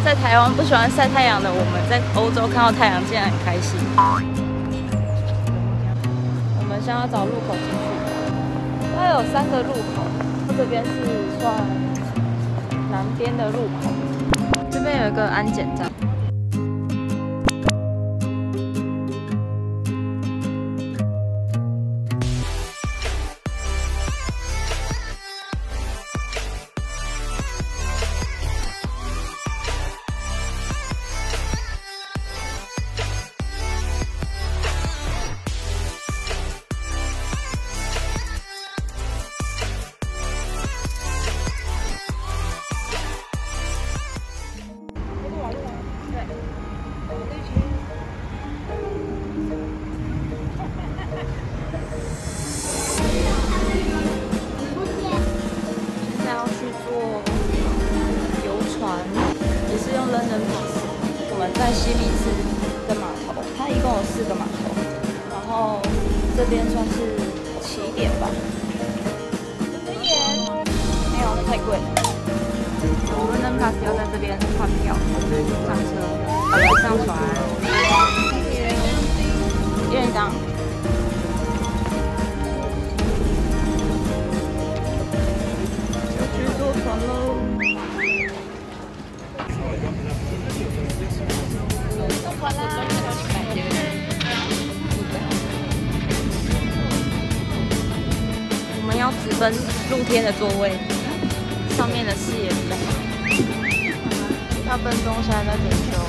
在台湾不喜欢晒太阳的我们，在欧洲看到太阳竟然很开心。我们现在要找入口进去，它有3个入口，这边是算南边的入口，这边有一个安检站。 在西米士的码头，它一共有4个码头，然后这边算是起点吧。1000元，没有，那太贵了。London Pass 要在这边换票，上车，上船。1人1张。要去坐船喽。 我们要直奔露天的座位，上面的视野比较好。大笨钟现在在点球，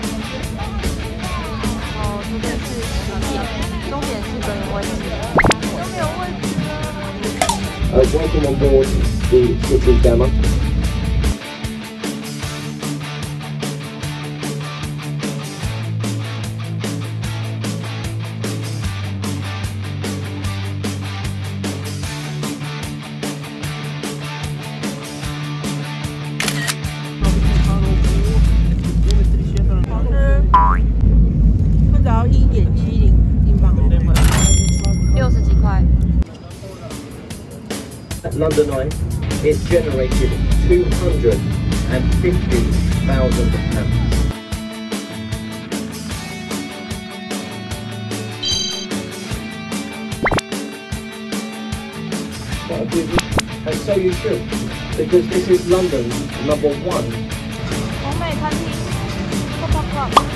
然后这边是起点，终点是个人位置，都没有位置了。 Welcome on board the City Demo. London Eye, it generated £250,000. And so you should, because this is London's #1. 完美餐厅 ，Copa Club。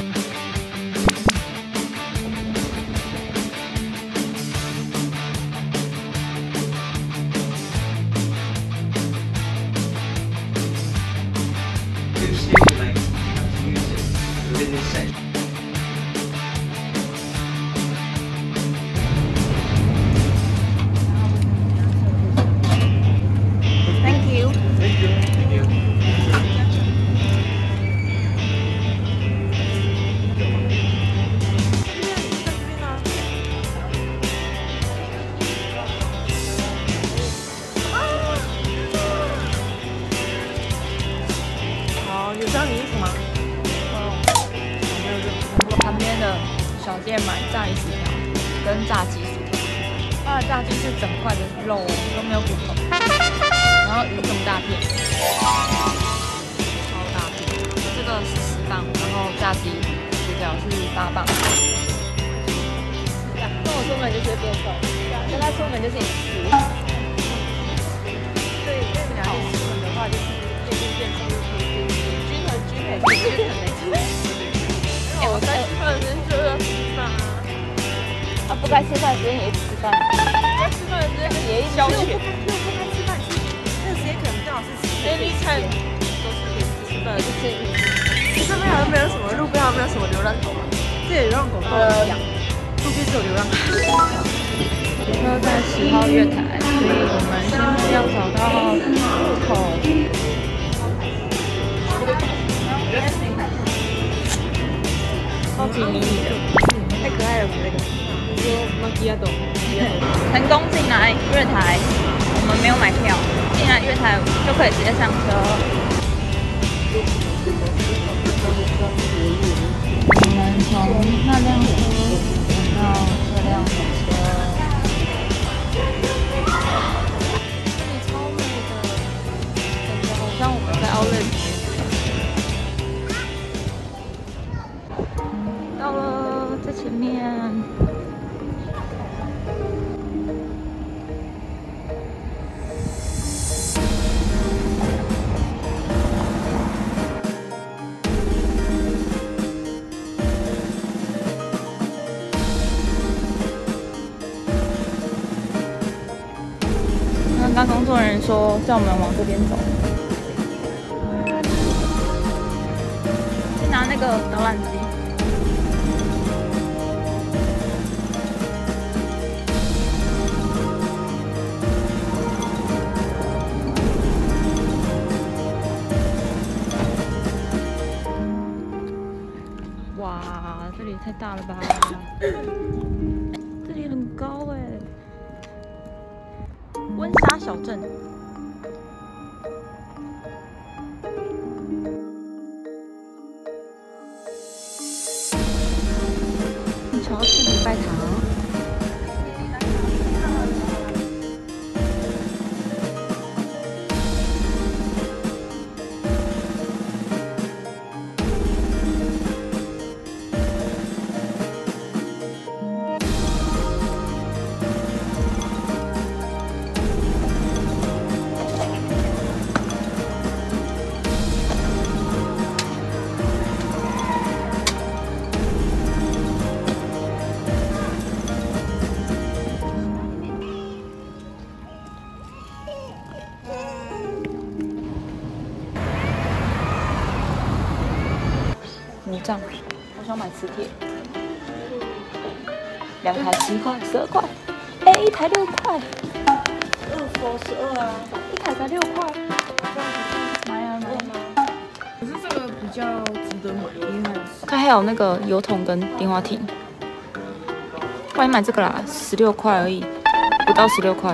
旁边的小店买炸鱼薯条跟炸鸡薯条，它的炸鸡是整块的肉都没有骨头，然后鱼这么大片，超大片。这个是10磅，然后炸鸡薯条是8磅。跟我出门就是变瘦，跟他出门就是饮食。对，跟你们俩一起出门的话，就是变瘦，均衡的。 我在吃饭的时间就要吃饭啊！不该吃饭的时间也一直吃饭，该吃饭的时间也一直消遣。不该吃饭，那个时间可能正好是daily time，都是可以吃饭的，就是这边好像没有什么，路边好像没有什么流浪狗嘛，这流浪狗都一样，路边只有流浪狗。车在10号月台，所以我们现在要找到入口。 超级迷你的，太可爱了，那个。成功进来月台，我们没有买票，进来月台就可以直接上车。我们从那辆车到这辆火车，这里超美的，感觉好像我们在奥莱里面。 刚工作人员说叫我们往这边走，去拿那个导览机。哇，这里太大了吧！这里很高哎。温莎小镇。乔治礼拜堂。魔杖，我想买磁铁，2台10块，12块，哎，1台6块，2×12啊，1台才6块，买啊买啊！ 可是这个比较值得买，因为它还有那个油桶跟电话亭，不然你买这个啦，16块而已，不到16块。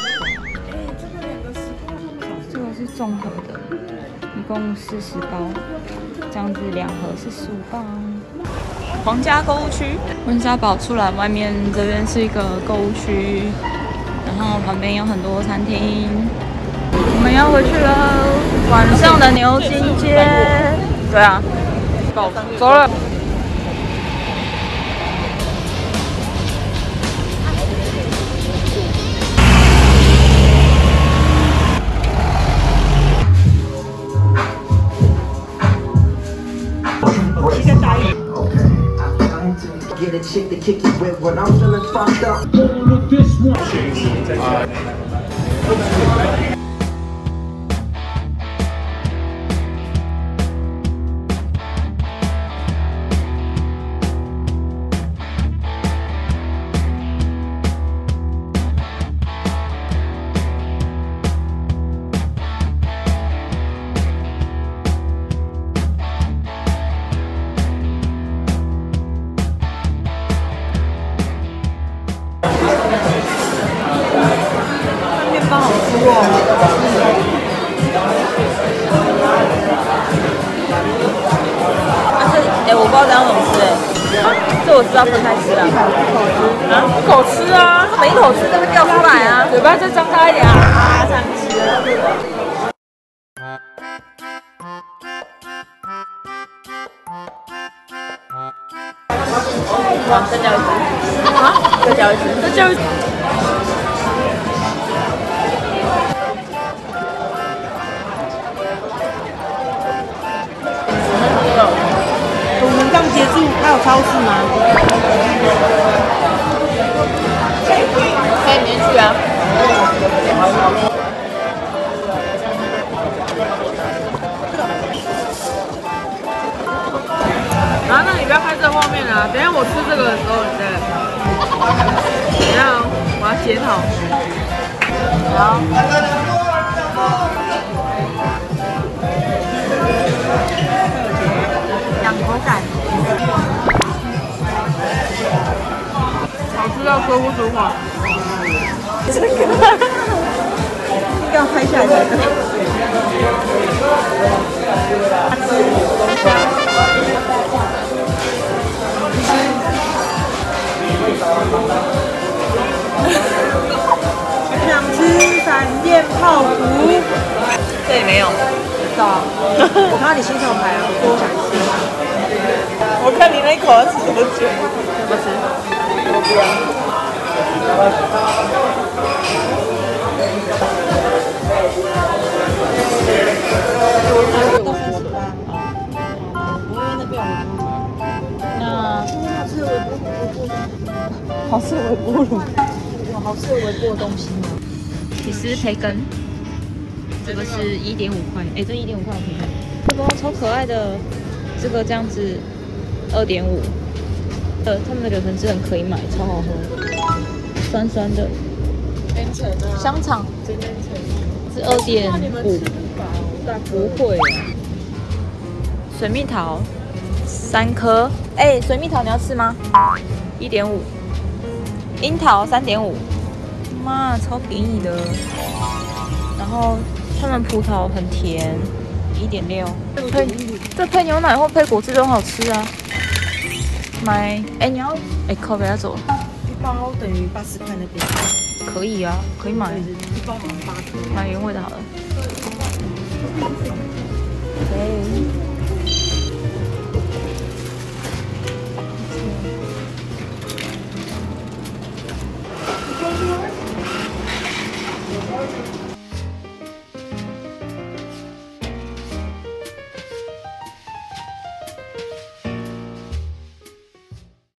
这个是综合的，一共40包。这样子2盒是15磅。皇家购物区，温莎堡出来外面这边是一个购物区，然后旁边有很多餐厅。我们要回去了，晚上的牛津街。对啊，走了。 Get a chick to kick it with when I'm feeling fucked up. 我不知道这样怎么吃这我知道分开吃啊。 一口吃啊， 每一口吃都会掉出来啊， 嘴巴再张开一点啊，这样吃。 好，再叫一次。啊？再叫一次。再叫一次。 我们刚结束，还有超市吗？ 可以免去啊。 啊，那你不要拍这个画面啊！等一下我吃这个的时候，你再来拍。等一下哦，我要检讨。好。 养口感。 好吃到说不出话。 这个要拍下来才可以。想吃闪电泡芙， 这里没有。 知道啊？我看到你新手牌啊，我想吃。 我看你那一口要吃多久？ 怎么吃？ 我不要。 好吃的微波炉。 有好吃的微波的东西吗？ 起司培根，这个是1.5块，哎，这1.5块便宜。这包超可爱的，这个这样子2.5。他们的柳橙汁很可以买，超好喝，酸酸的。香肠是2.5，不会。水蜜桃3颗，哎，水蜜桃你要吃吗？1.5。樱桃3.5，妈，超便宜的。然后他们葡萄很甜，1.6。这配牛奶或配果汁都很好吃啊。买，哎，你要，哎，靠，不要走了。 一包等于80块那边。 可以啊，可以买。 一包好像8颗。 买原味的好了。